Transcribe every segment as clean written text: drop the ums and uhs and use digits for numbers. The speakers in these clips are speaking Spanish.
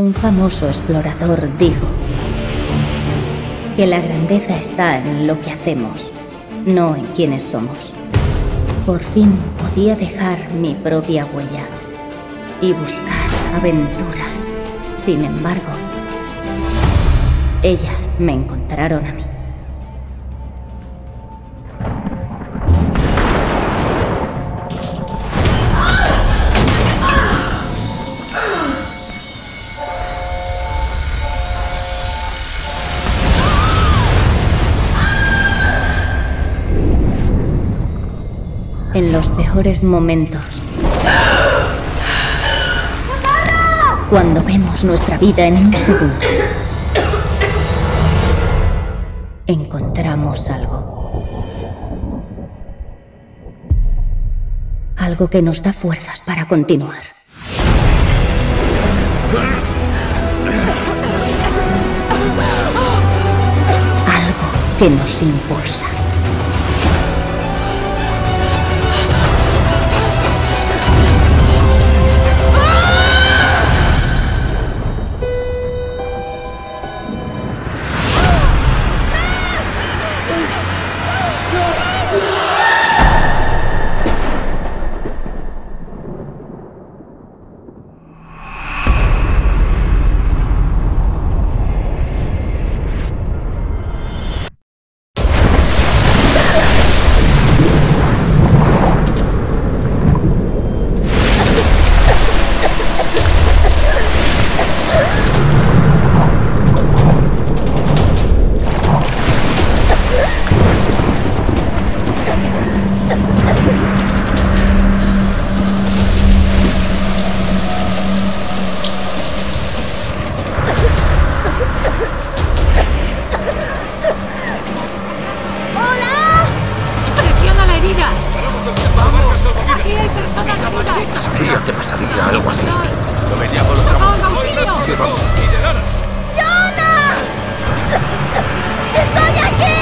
Un famoso explorador dijo que la grandeza está en lo que hacemos, no en quiénes somos. Por fin podía dejar mi propia huella y buscar aventuras. Sin embargo, ellas me encontraron a mí. En los peores momentos, cuando vemos nuestra vida en un segundo, encontramos algo. Algo que nos da fuerzas para continuar. Algo que nos impulsa. Sabía que pasaría algo así. Lo veníamos los trabajadores. ¿Qué vamos a hacer ahora? ¡Jonah! ¡Estoy aquí!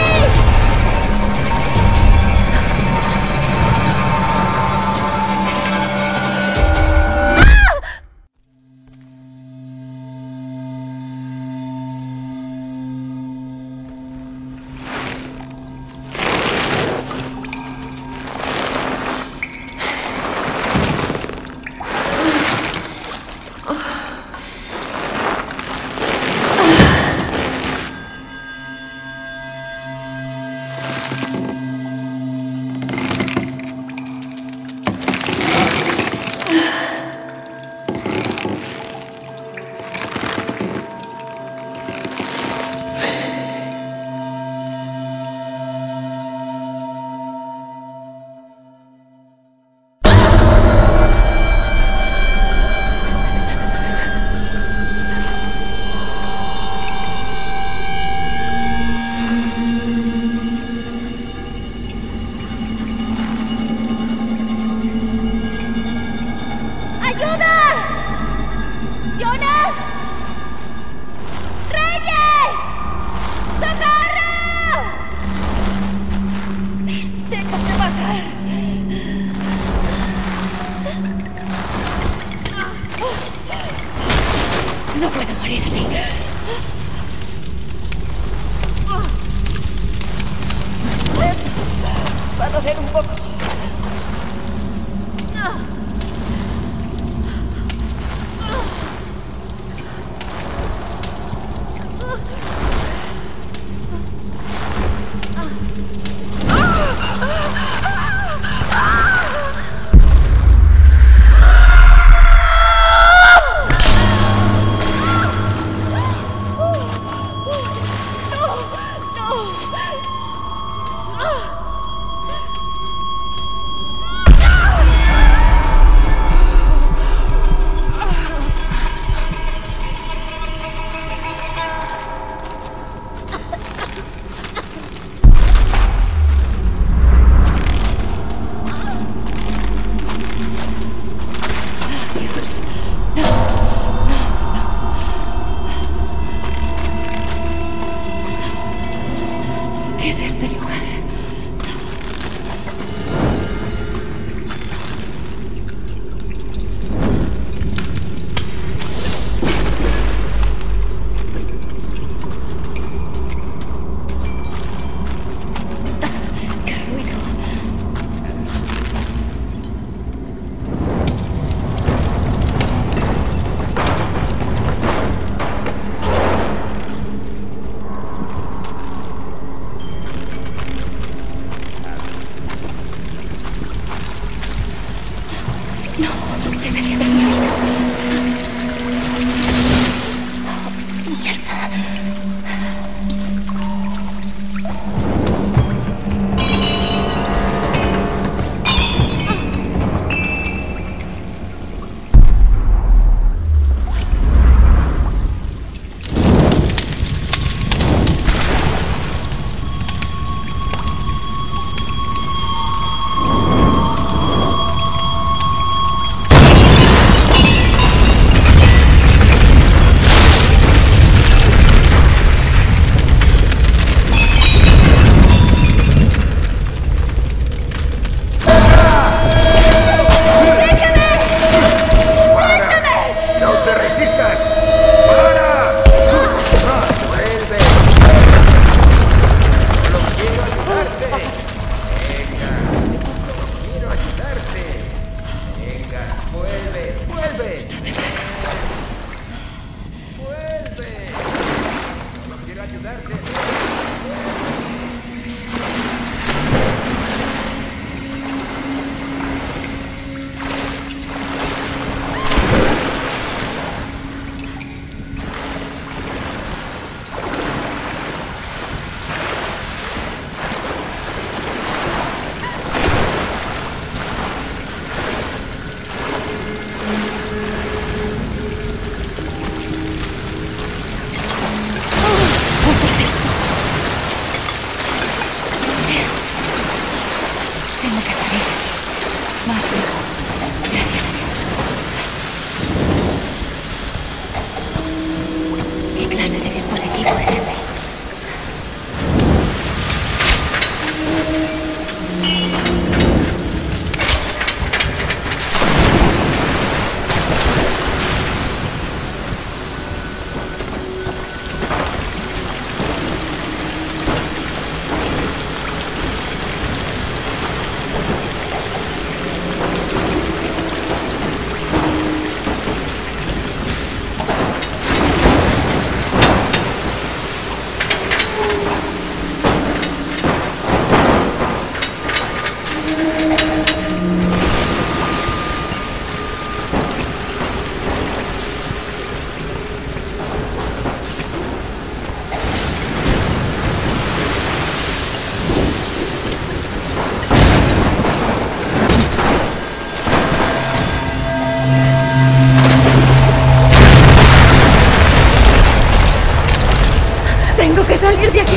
No puedo morir así. Va a doler un poco. Tengo que salir. Más fijo. Gracias a Dios. ¿Qué clase de dispositivo es este? Tengo que salir de aquí.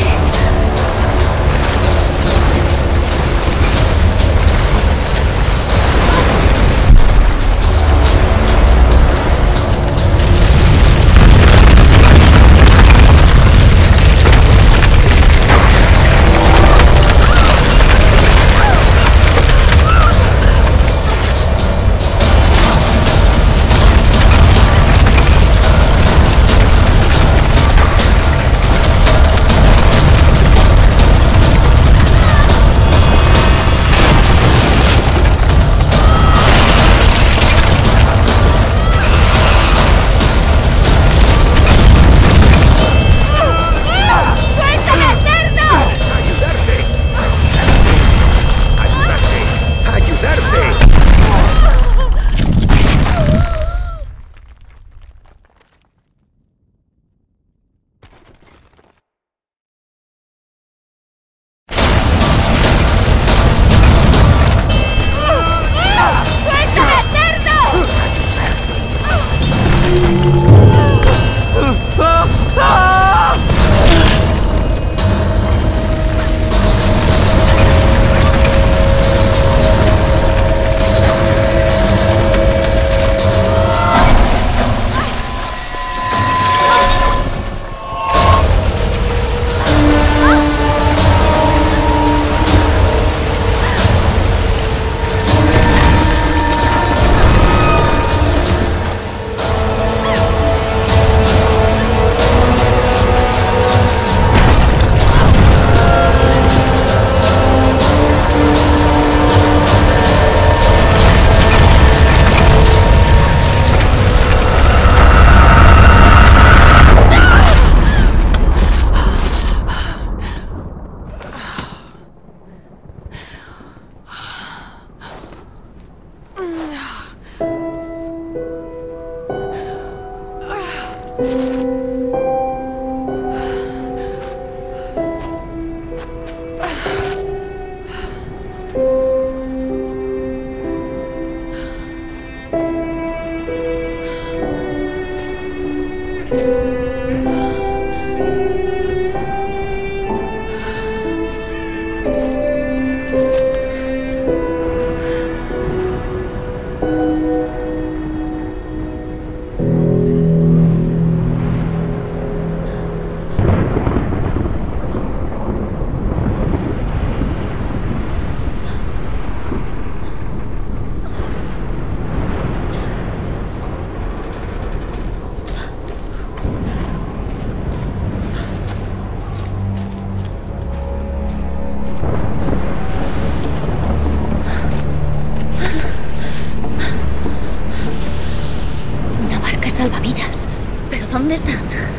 Salvavidas. ¿Pero dónde están?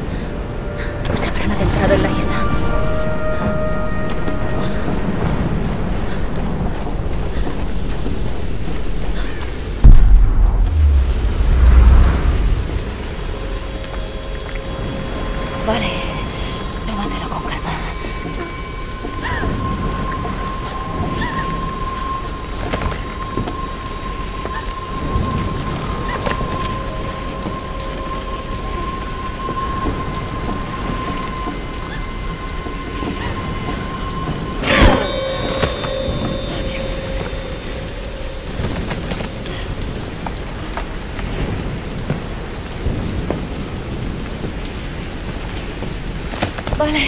Se habrán adentrado en la isla. Vale, tómatelo con calma. Vale.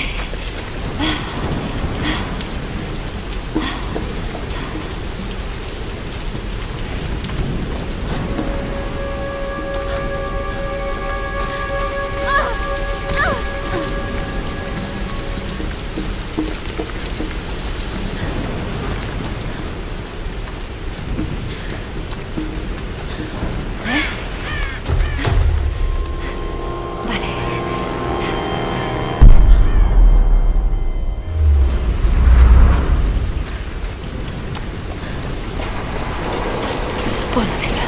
Puedo hacerlo.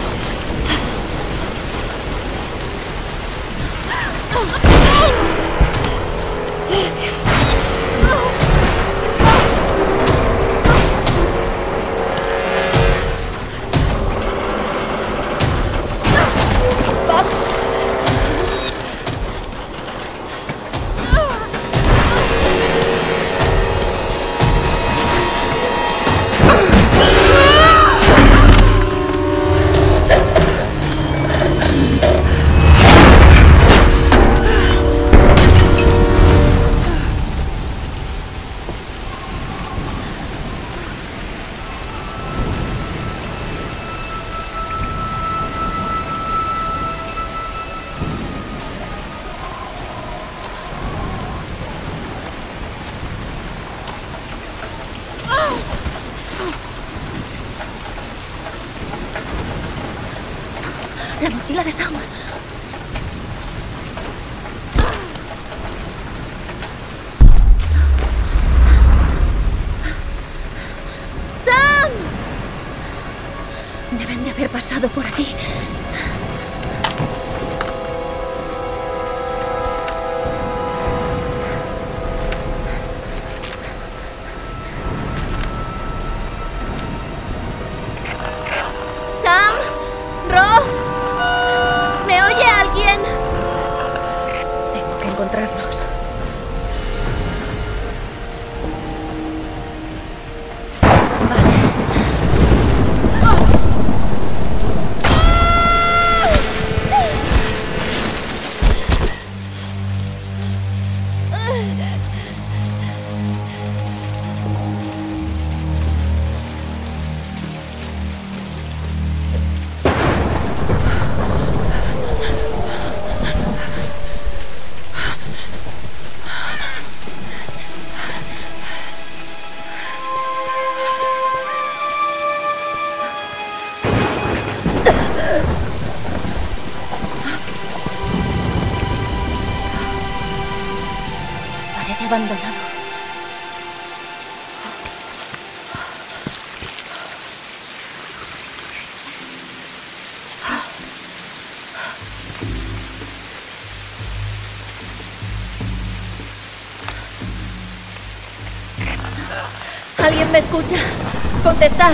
La mochila de Sam. ¡Sam! Deben de haber pasado por aquí. ¡Sam! ¡Rob! ¿Me oye alguien? Tengo que encontrarlos. Vale. Parece abandonado. ¿Alguien me escucha? ¡Contestad!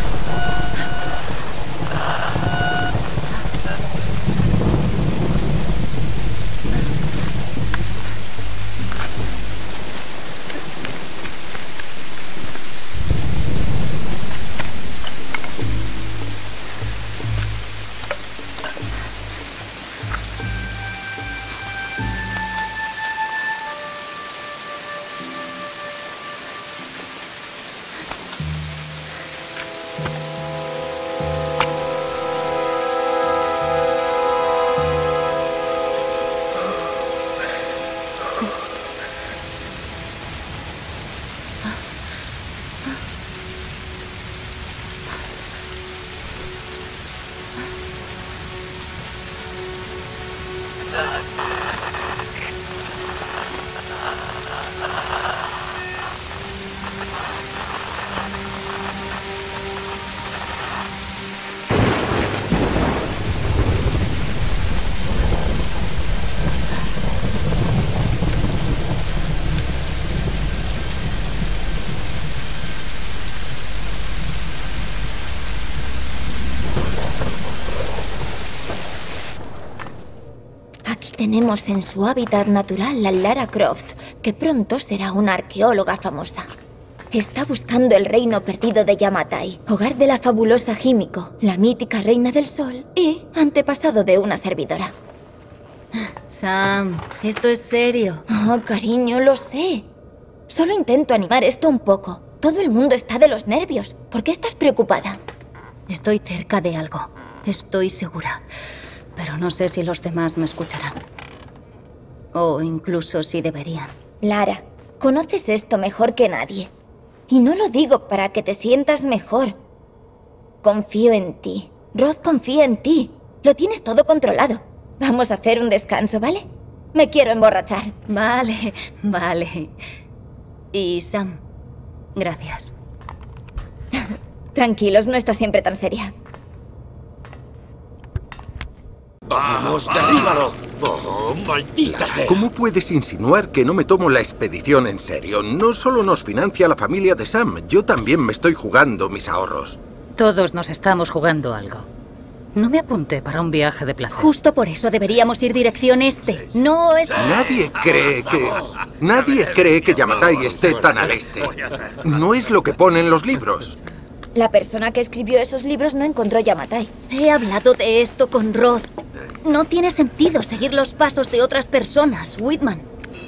Tenemos en su hábitat natural a Lara Croft, que pronto será una arqueóloga famosa. Está buscando el reino perdido de Yamatai, hogar de la fabulosa Himiko, la mítica reina del sol y antepasado de una servidora. Sam, esto es serio. Oh, cariño, lo sé. Solo intento animar esto un poco. Todo el mundo está de los nervios. ¿Por qué estás preocupada? Estoy cerca de algo. Estoy segura. Pero no sé si los demás me escucharán. O incluso si deberían. Lara, conoces esto mejor que nadie. Y no lo digo para que te sientas mejor. Confío en ti. Roth confía en ti. Lo tienes todo controlado. Vamos a hacer un descanso, ¿vale? Me quiero emborrachar. Vale, vale. Y Sam, gracias. Tranquilos, no está siempre tan seria. ¡Vamos, derríbalo! ¡Oh, maldita sea! ¿Cómo puedes insinuar que no me tomo la expedición en serio? No solo nos financia la familia de Sam, yo también me estoy jugando mis ahorros. Todos nos estamos jugando algo. No me apunté para un viaje de placer. Justo por eso deberíamos ir dirección este. No es... Nadie cree que Yamatai esté tan al este. No es lo que pone en los libros. La persona que escribió esos libros no encontró Yamatai. He hablado de esto con Roth. No tiene sentido seguir los pasos de otras personas, Whitman.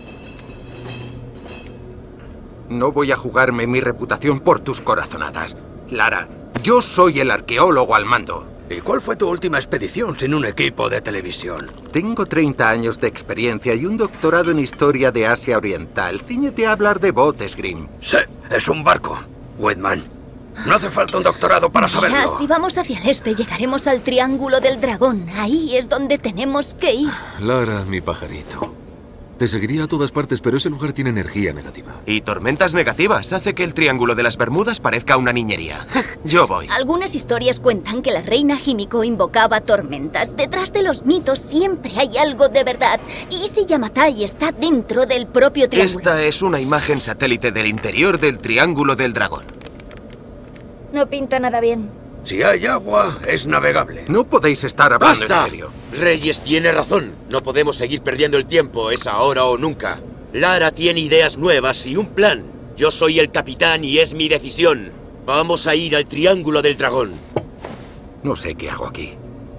No voy a jugarme mi reputación por tus corazonadas. Lara, yo soy el arqueólogo al mando. ¿Y cuál fue tu última expedición sin un equipo de televisión? Tengo 30 años de experiencia y un doctorado en historia de Asia Oriental. Cíñete a hablar de botes, Grimm. Sí, es un barco, Whitman. No hace falta un doctorado para saberlo. Mira, si vamos hacia el este, llegaremos al Triángulo del Dragón. Ahí es donde tenemos que ir. Lara, mi pajarito. Te seguiría a todas partes, pero ese lugar tiene energía negativa. Y tormentas negativas hace que el Triángulo de las Bermudas parezca una niñería. Yo voy. Algunas historias cuentan que la reina Himiko invocaba tormentas. Detrás de los mitos siempre hay algo de verdad. ¿Y si Yamatai está dentro del propio triángulo? Esta es una imagen satélite del interior del Triángulo del Dragón. No pinta nada bien. Si hay agua, es navegable. No podéis estar hablando ¡Basta! en serio. Reyes tiene razón. No podemos seguir perdiendo el tiempo. Es ahora o nunca. Lara tiene ideas nuevas y un plan. Yo soy el capitán y es mi decisión. Vamos a ir al Triángulo del Dragón. No sé qué hago aquí.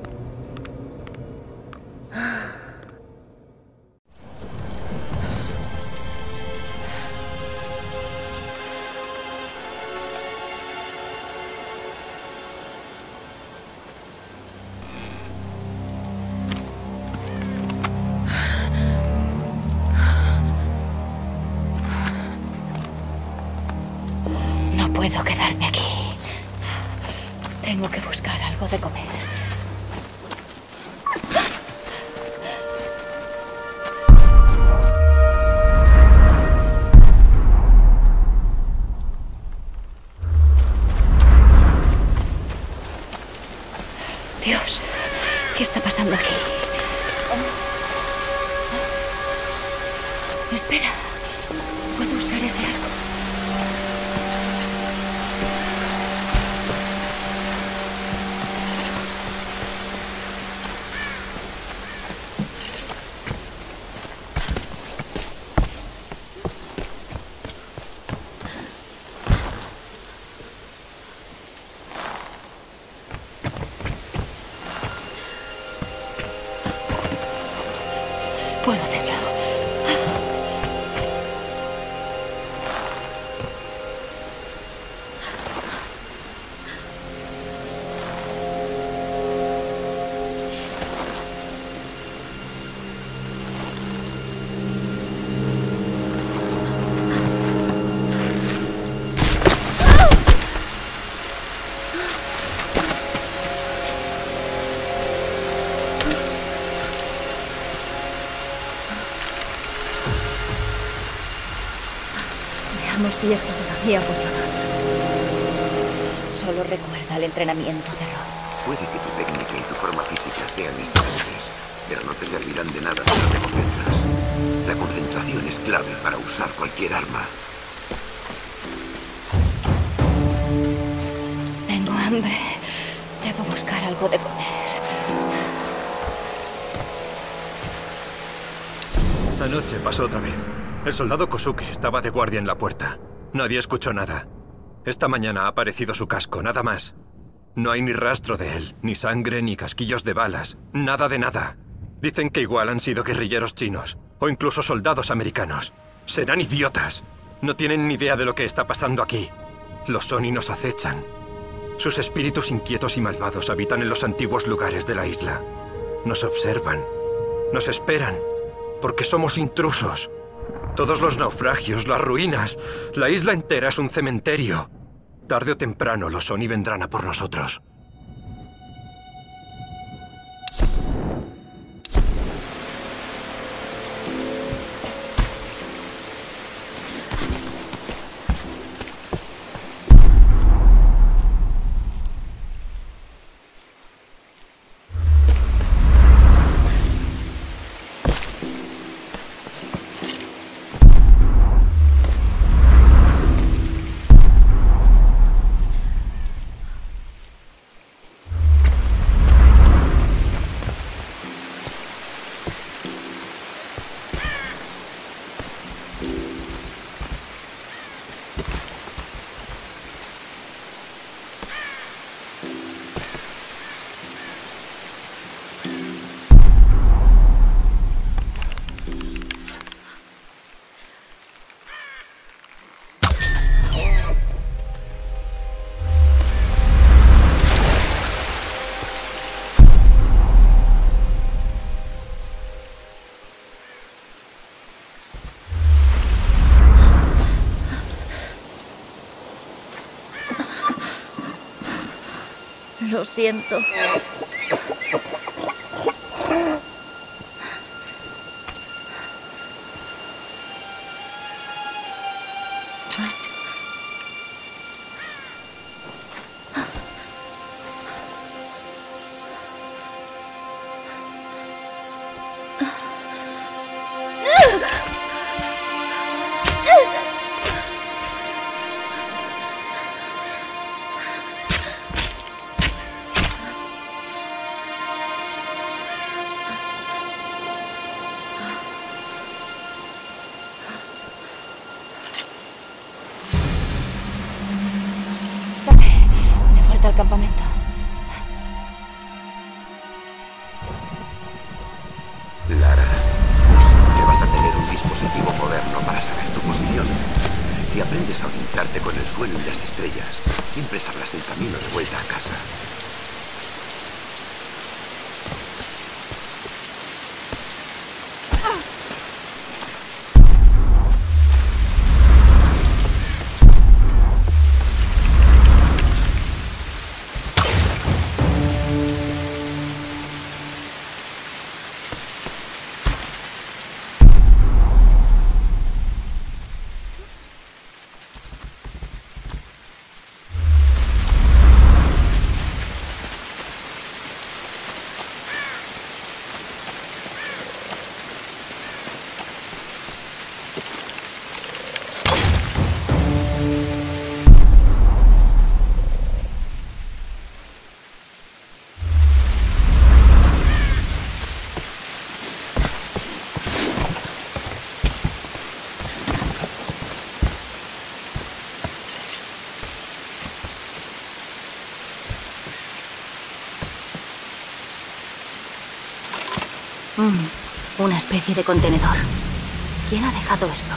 No puedo quedarme aquí. Tengo que buscar algo de comer. Dios, ¿qué está pasando aquí? Espera, puedo usar ese arco. Puedo hacerlo. Veamos si esto todavía funciona. Solo recuerda el entrenamiento de Roth. Puede que tu técnica y tu forma física sean excelentes, pero no te servirán de nada si no te concentras. La concentración es clave para usar cualquier arma. Tengo hambre. Debo buscar algo de comer. Anoche pasó otra vez. El soldado Kosuke estaba de guardia en la puerta. Nadie escuchó nada. Esta mañana ha aparecido su casco, nada más. No hay ni rastro de él, ni sangre, ni casquillos de balas. Nada de nada. Dicen que igual han sido guerrilleros chinos, o incluso soldados americanos. Serán idiotas. No tienen ni idea de lo que está pasando aquí. Los Oni nos acechan. Sus espíritus inquietos y malvados habitan en los antiguos lugares de la isla. Nos observan. Nos esperan. Porque somos intrusos. Todos los naufragios, las ruinas, la isla entera es un cementerio. Tarde o temprano los Oni vendrán a por nosotros. Lo siento. Al campamento. Lara, siempre vas a tener un dispositivo moderno para saber tu posición. Si aprendes a orientarte con el suelo y las estrellas, siempre sabrás el camino de vuelta a casa. Una especie de contenedor. ¿Quién ha dejado esto?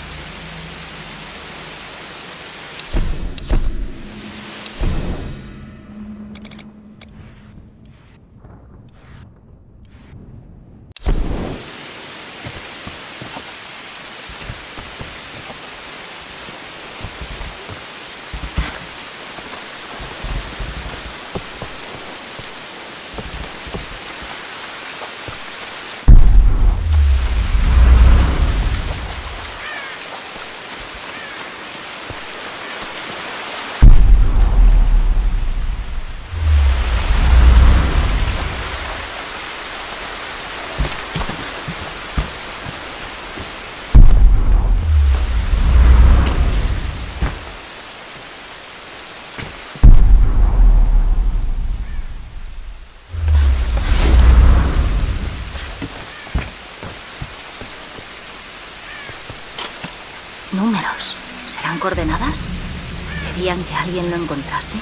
Números. ¿Serán coordenadas? ¿Querían que alguien lo encontrase?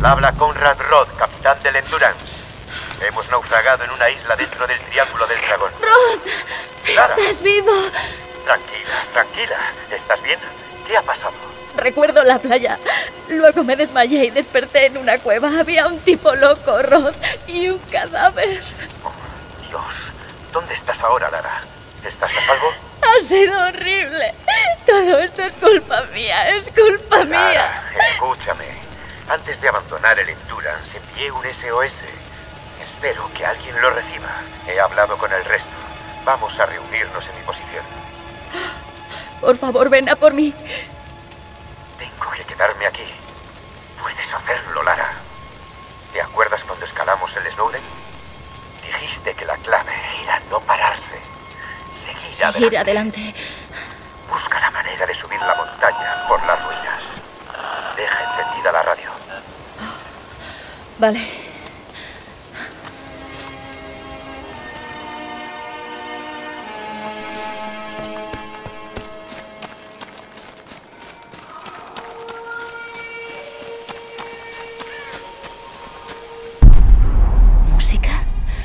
Al habla Conrad Roth, capitán del Endurance. Hemos naufragado en una isla dentro del Triángulo del Dragón. ¡Roth! Lara. ¿Estás vivo? Tranquila, tranquila. ¿Estás bien? ¿Qué ha pasado? Recuerdo la playa. Luego me desmayé y desperté en una cueva. Había un tipo loco, Roth, y un cadáver. Oh, Dios. ¿Dónde estás ahora, Lara? ¿Estás a salvo? Ha sido horrible. Todo esto es culpa mía, es culpa mía. Lara, escúchame. Antes de abandonar el Endurance, envié un SOS. Espero que alguien lo reciba. He hablado con el resto. Vamos a reunirnos en mi posición. Por favor, ven a por mí. Tengo que quedarme aquí. Puedes hacerlo, Lara. ¿Te acuerdas cuando escalamos el Snowden? Dijiste que la clave era no pararse. Seguir adelante. Busca la manera de subir la montaña por las ruinas. Deja encendida la radio. Vale. ¿Música?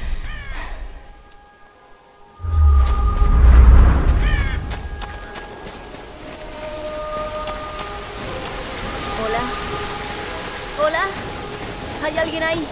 Hola. Hola. ¿Hay alguien ahí?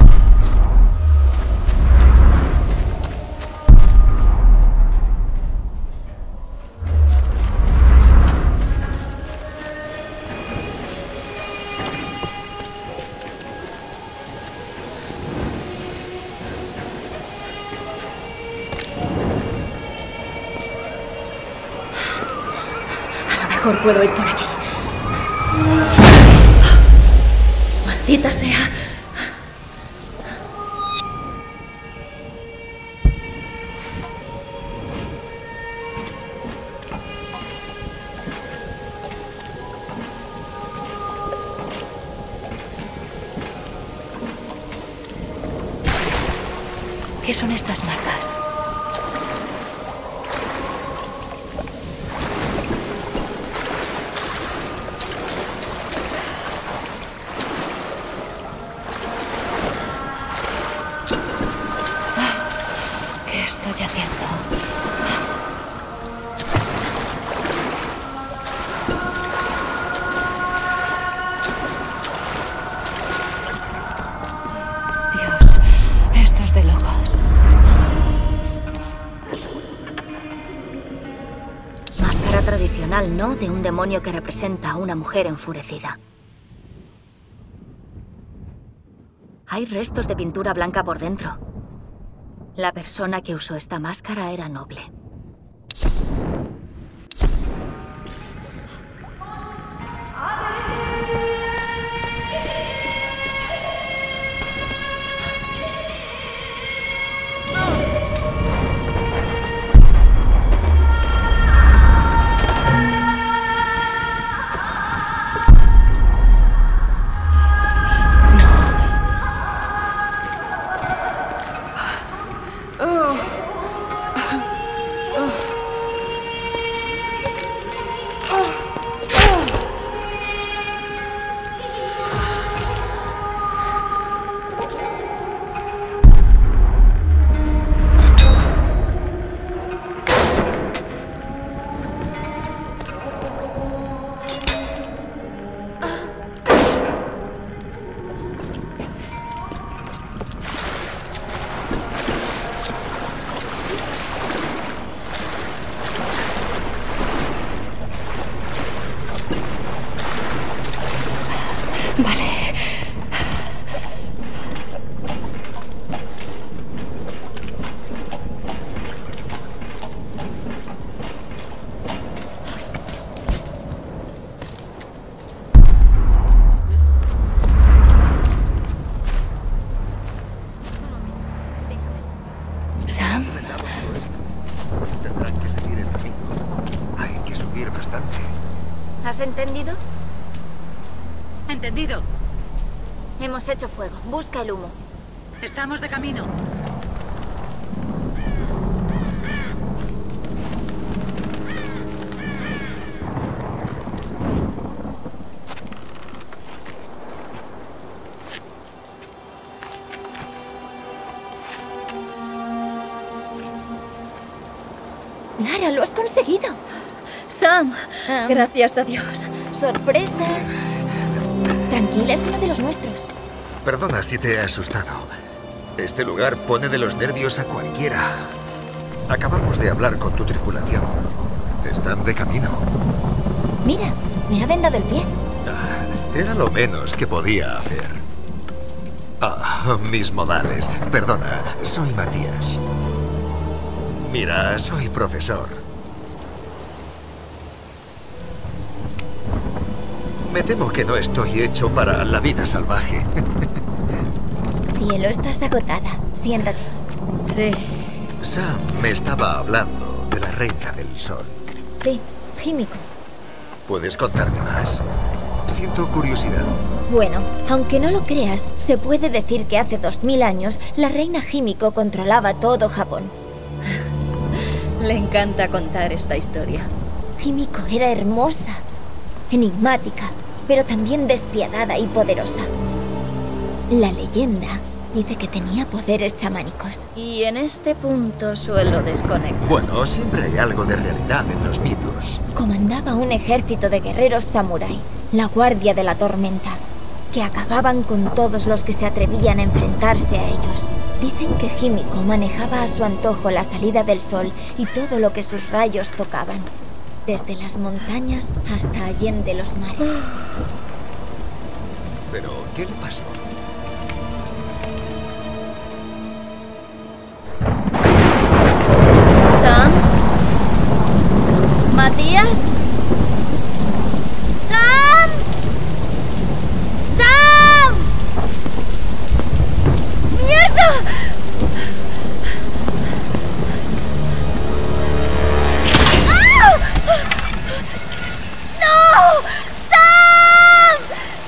A lo mejor puedo ir por aquí. ¡Maldita sea! ¿Qué son estas marcas? ¿Qué estoy haciendo? Dios, esto es de locos. Máscara tradicional, ¿no? De un demonio que representa a una mujer enfurecida. Hay restos de pintura blanca por dentro. La persona que usó esta máscara era noble. Vale. ¿Sam? Tendrán que seguir el camino. Hay que subir bastante. ¿Has entendido? Entendido. Hemos hecho fuego. Busca el humo. Estamos de camino. Lara, lo has conseguido. Sam, gracias a Dios. Sorpresa. Tranquila, es uno de los nuestros. Perdona si te he asustado. Este lugar pone de los nervios a cualquiera. Acabamos de hablar con tu tripulación. Están de camino. Mira, me ha vendado el pie. Era lo menos que podía hacer. Mis modales. Perdona, soy Matías. Mira, soy profesor. Me temo que no estoy hecho para la vida salvaje. Cielo, estás agotada. Siéntate. Sí. Sam me estaba hablando de la Reina del Sol. Sí, Himiko. ¿Puedes contarme más? Siento curiosidad. Bueno, aunque no lo creas, se puede decir que hace 2000 años la reina Himiko controlaba todo Japón. Le encanta contar esta historia. Himiko era hermosa, enigmática, pero también despiadada y poderosa. La leyenda dice que tenía poderes chamánicos. Y en este punto suelo desconectar. Bueno, siempre hay algo de realidad en los mitos. Comandaba un ejército de guerreros samurái, la Guardia de la Tormenta, que acababan con todos los que se atrevían a enfrentarse a ellos. Dicen que Himiko manejaba a su antojo la salida del sol y todo lo que sus rayos tocaban, desde las montañas hasta allende los mares. ¿Pero qué le pasó? ¿Sam? ¿Matías? ¡Sam! ¡Sam! ¡Mierda! ¡Ah! ¡No! ¡Sam!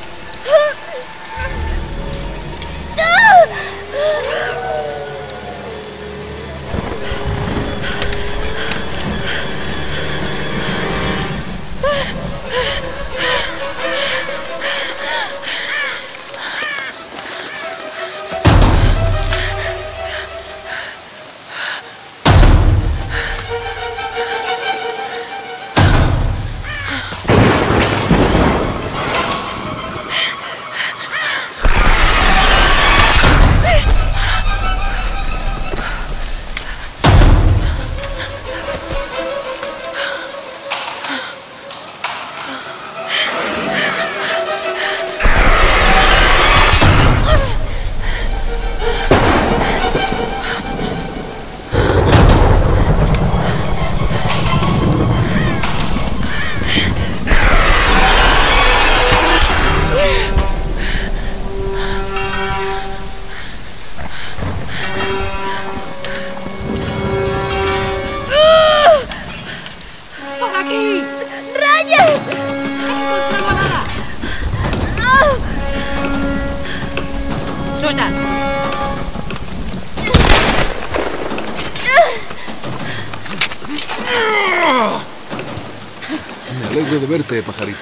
Me alegro de verte, pajarito.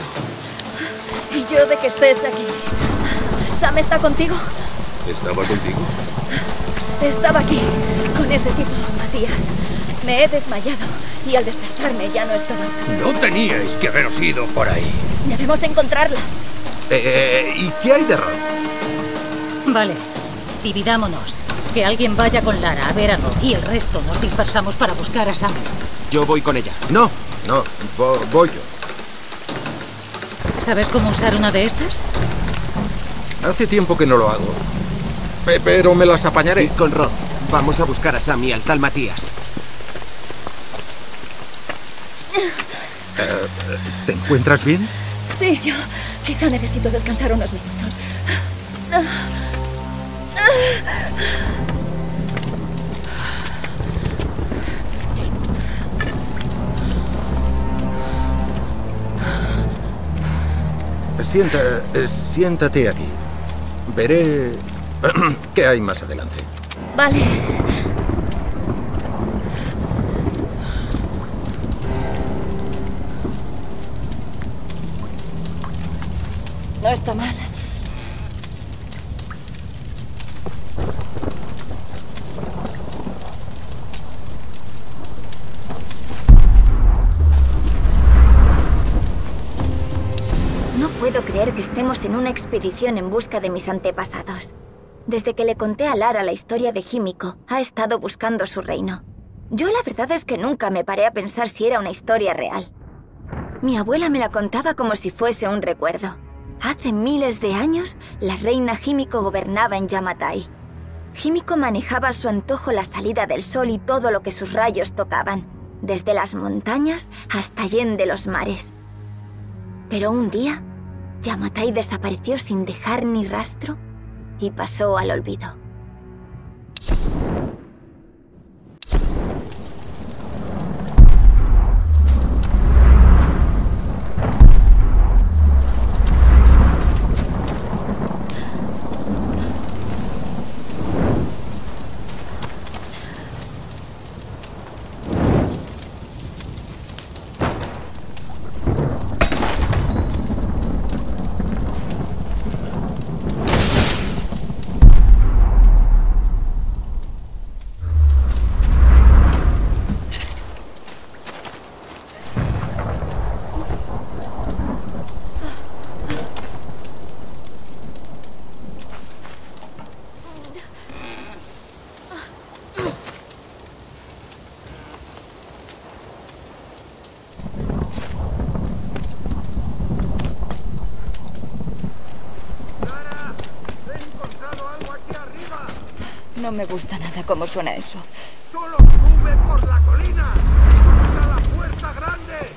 Y yo de que estés aquí. ¿Sam está contigo? ¿Estaba contigo? Estaba aquí, con ese tipo, Matías. Me he desmayado y al despertarme ya no estaba. No teníais que haberos ido por ahí. Debemos encontrarla. ¿Y qué hay de Roth? Vale, dividámonos. Que alguien vaya con Lara a ver a Roth y el resto nos dispersamos para buscar a Sam. Yo voy con ella. No, voy yo. ¿Sabes cómo usar una de estas? Hace tiempo que no lo hago. Pero me las apañaré. Y con Roth. Vamos a buscar a Sam y al tal Matías. ¿Te encuentras bien? Sí, yo quizá necesito descansar unos minutos. Siéntate aquí. Veré qué hay más adelante. Vale. No está mal. creer que estemos en una expedición en busca de mis antepasados. Desde que le conté a Lara la historia de Himiko, ha estado buscando su reino. Yo la verdad es que nunca me paré a pensar si era una historia real. Mi abuela me la contaba como si fuese un recuerdo. Hace miles de años, la reina Himiko gobernaba en Yamatai. Himiko manejaba a su antojo la salida del sol y todo lo que sus rayos tocaban, desde las montañas hasta allende los mares. Pero un día, Yamatai desapareció sin dejar ni rastro y pasó al olvido. No me gusta nada cómo suena eso. ¡Solo sube por la colina! ¡Hasta la puerta grande!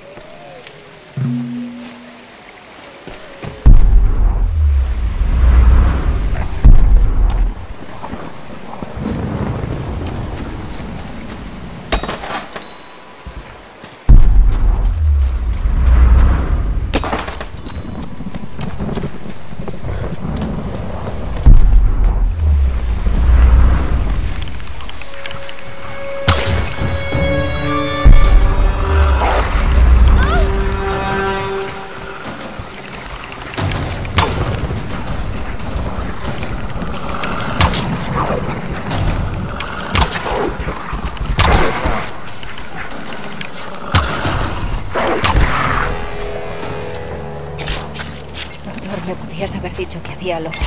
Me podías haber dicho que había lobos.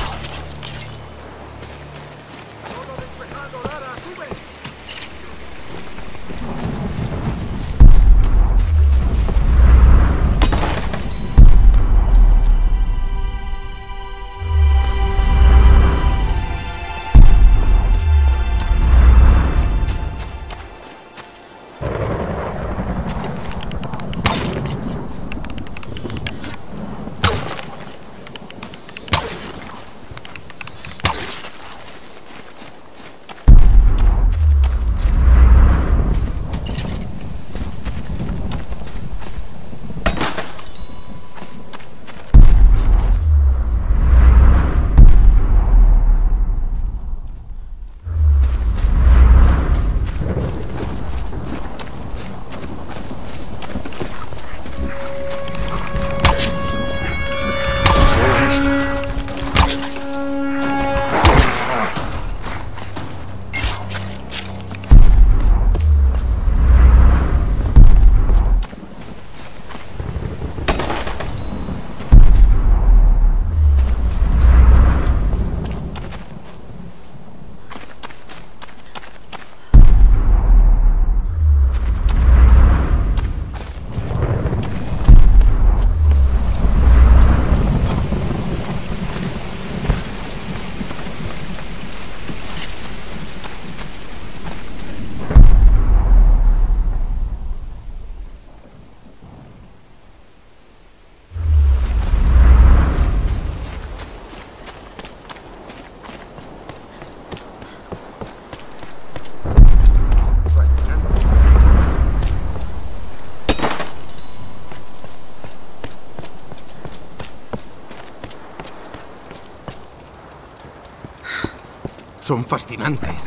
Son fascinantes.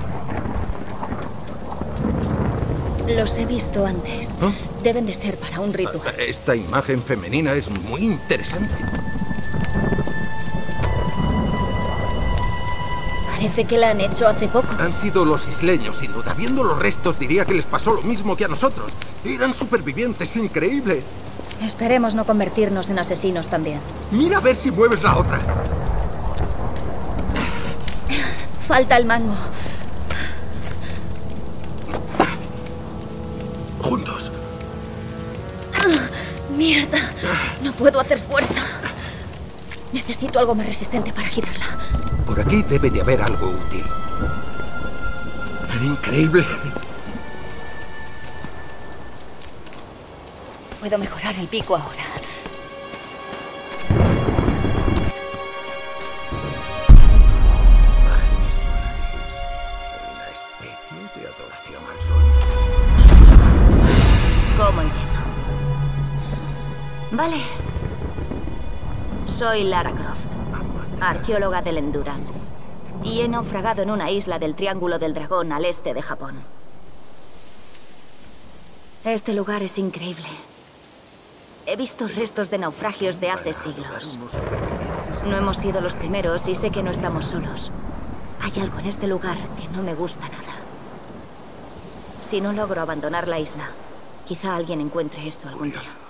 Los he visto antes. ¿Oh? Deben de ser para un ritual. Esta imagen femenina es muy interesante. Parece que la han hecho hace poco. Han sido los isleños, sin duda. Viendo los restos diría que les pasó lo mismo que a nosotros. Eran supervivientes, increíble. Esperemos no convertirnos en asesinos también. Mira a ver si mueves la otra. Falta el mango. Juntos. ¡Mierda! No puedo hacer fuerza. Necesito algo más resistente para girarla. Por aquí debe de haber algo útil. ¡Increíble! Puedo mejorar el pico ahora. Imágenes solares. Una especie de adoración al sol. ¿Cómo empiezo? Vale. Soy Lara Croft, arqueóloga del Endurance. Y he naufragado en una isla del Triángulo del Dragón al este de Japón. Este lugar es increíble. He visto restos de naufragios de hace siglos. No hemos sido los primeros y sé que no estamos solos. Hay algo en este lugar que no me gusta nada. Si no logro abandonar la isla, quizá alguien encuentre esto algún día.